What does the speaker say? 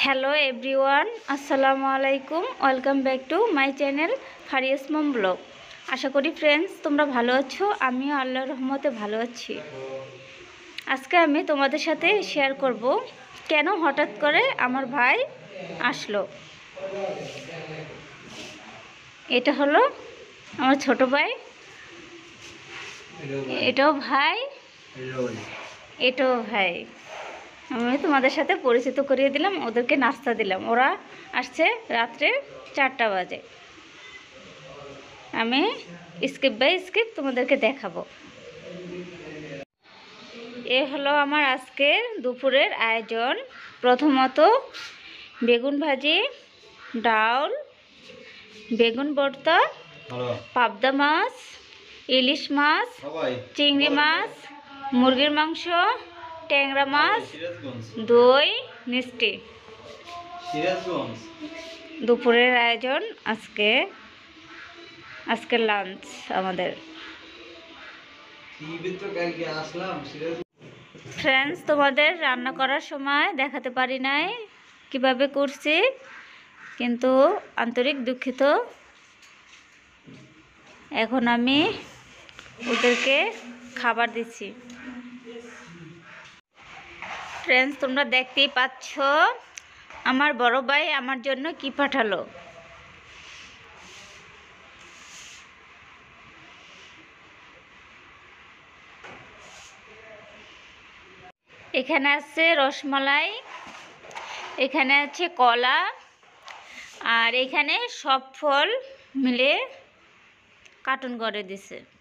Hello everyone, আসসালামু আলাইকুম। Welcome back to my channel Faria's mom vlog. আশা করি ফ্রেন্ডস তোমরা ভালো আছো, আমিও আল্লাহর রহমতে ভালো আছি। আজকে আমি তোমাদের সাথে শেয়ার করব কেন হঠাৎ করে আমার ভাই আসলো। এটা হলো আমার ছোট ভাই, এটাও ভাই, এটাও ভাই। আমি তোমাদের সাথে পরিচিত করিয়ে দিলাম, ওদেরকে নাস্তা দিলাম। ওরা আসছে রাত্রে 4টা বাজে। আমি স্কিপ বাই স্কিপ তোমাদেরকে দেখাবো। এ হলো আমার আজকের দুপুরের আয়োজন। প্রথমত বেগুন ভাজি, ডাল, বেগুন ভর্তা, পাবদা মাছ, ইলিশ মাছ, চিংড়ি মাছ, মুরগির মাংস, ট্যাংরা মাছ, দই, মিষ্টি। দুপুরের আয়োজন আজকে লাঞ্চ আমাদের। ফ্রেন্ডস, তোমাদের রান্না করার সময় দেখাতে পারি নাই কিভাবে করছি, কিন্তু আন্তরিক দুঃখিত। এখন আমি ওদেরকে খাবার দিচ্ছি। ফ্রেন্ডস, তোমরা দেখতেই পাচ্ছ আমার বড় ভাই আমার জন্য কি পাঠালো। এখানে আছে রসমালাই, এখানে আছে কলা, আর এখানে সব ফল মিলে কার্টুন করে দিছে।